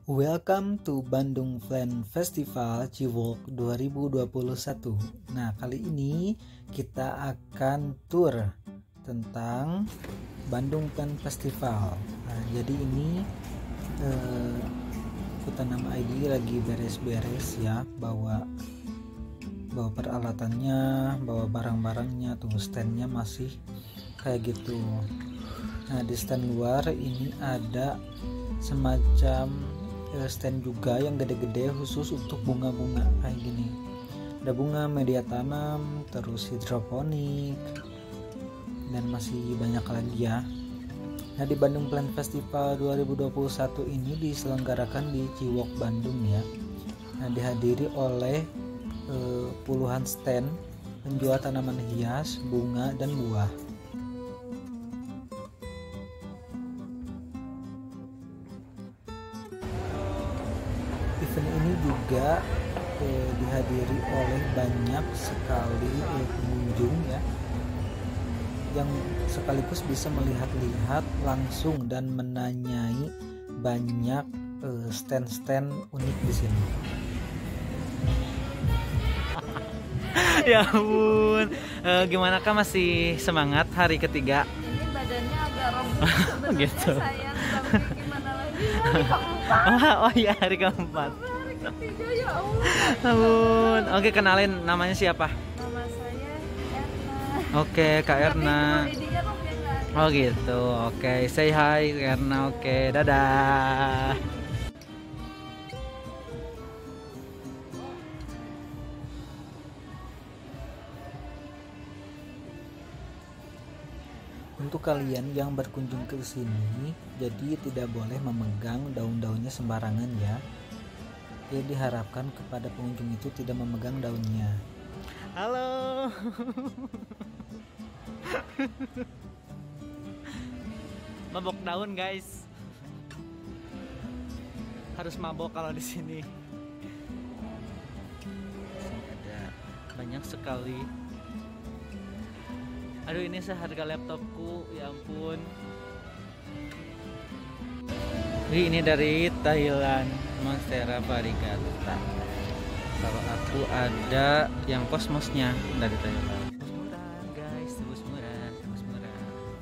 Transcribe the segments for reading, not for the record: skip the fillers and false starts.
Welcome to Bandung Plan Festival Ciwok 2021. Nah, kali ini kita akan tour tentang Bandung Plan Festival. Nah, jadi ini Kutanam ID lagi beres-beres ya, bawa peralatannya, bawa barang-barangnya, tunggu standnya masih kayak gitu. Nah, di stand luar ini ada semacam stand juga yang gede-gede khusus untuk bunga-bunga kayak gini. Ada bunga media tanam, terus hidroponik, dan masih banyak lagi ya. Nah, di Bandung Plant Festival 2021 ini diselenggarakan di Ciwok, Bandung ya. Nah, dihadiri oleh puluhan stand penjual tanaman hias, bunga, dan buah. Event ini juga dihadiri oleh banyak sekali pengunjung ya, yang sekaligus bisa melihat-lihat langsung dan menanyai banyak stand-stand unik di sini. Ya ampun, gimana kah, masih semangat hari ketiga? Ini badannya agak remuk sebenarnya. Gitu. Sayang, tapi gimana lagi, hari keempat. Oh iya, hari keempat. Hari ketiga, ya Allah. Ampun. Oke, kenalin, namanya siapa? Nama saya Erna. Oke, Kak Erna. Tapi cuma Lydia kok yang nggak ada. Oh gitu. Oke, say hi Erna. Oke, dadah. Untuk kalian yang berkunjung ke sini, jadi tidak boleh memegang daun-daunnya sembarangan ya. Ya, diharapkan kepada pengunjung itu tidak memegang daunnya. Halo. Mabok daun, guys. Harus mabok kalau di sini. Ada banyak sekali. Aduh, ini seharga laptopku, ya ampun. Wih, ini dari Thailand, Monstera Varigata. Kalau aku ada yang kosmosnya dari Thailand. Tebus murah, guys, tebus murah, tebus murah.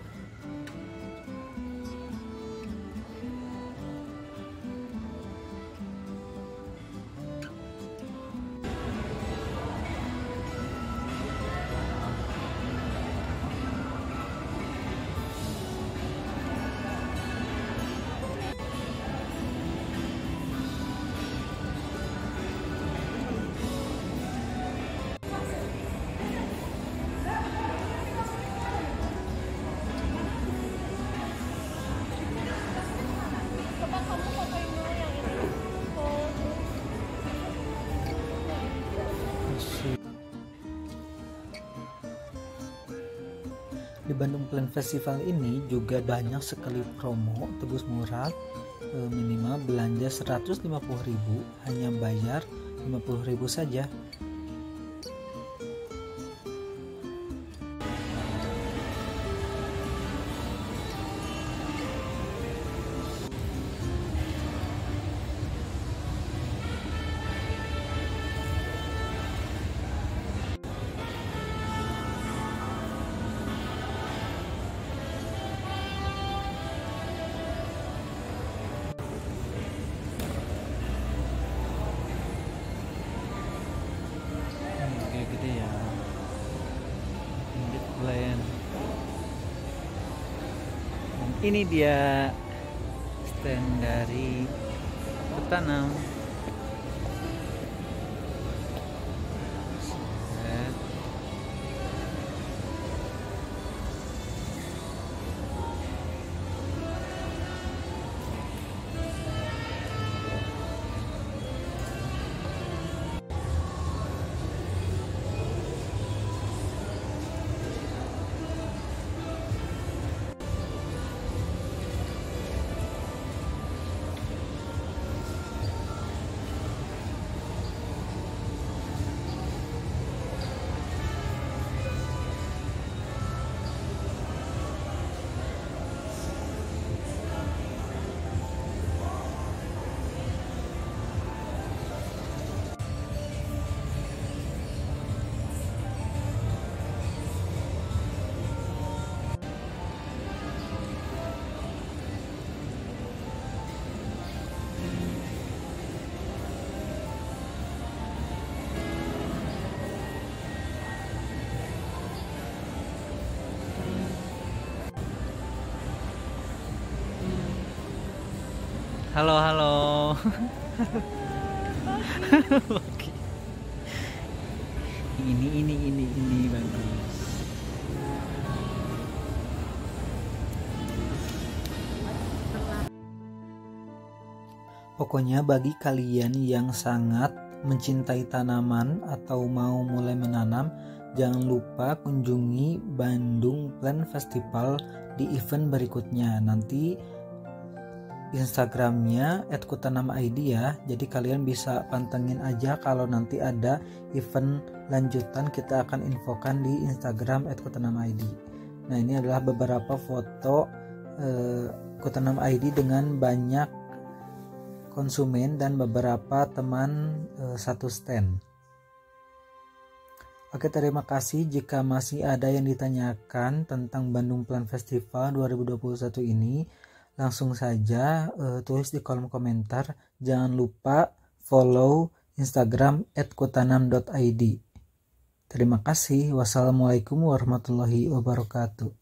Coba kamu pakai dulu yang ini. Di Bandung Plant Festival ini juga banyak sekali promo tebus murah, minimal belanja 150.000, hanya bayar 50.000 saja. Gede ya. Big Blend. Dan ini dia stand dari petanam. Set. Halo, halo. Oke. Ini bagus. Pokoknya bagi kalian yang sangat mencintai tanaman atau mau mulai menanam, jangan lupa kunjungi Bandung Plant Festival di event berikutnya. Nanti Instagramnya @kutanam_id ya, jadi kalian bisa pantengin aja kalau nanti ada event lanjutan, kita akan infokan di Instagram @kutanam_id. Nah, ini adalah beberapa foto Kutanam_id dengan banyak konsumen dan beberapa teman satu stand. Oke, terima kasih. Jika masih ada yang ditanyakan tentang Bandung Plant Festival 2021 ini, langsung saja tulis di kolom komentar. Jangan lupa follow Instagram @kutanam.id. Terima kasih. Wassalamualaikum warahmatullahi wabarakatuh.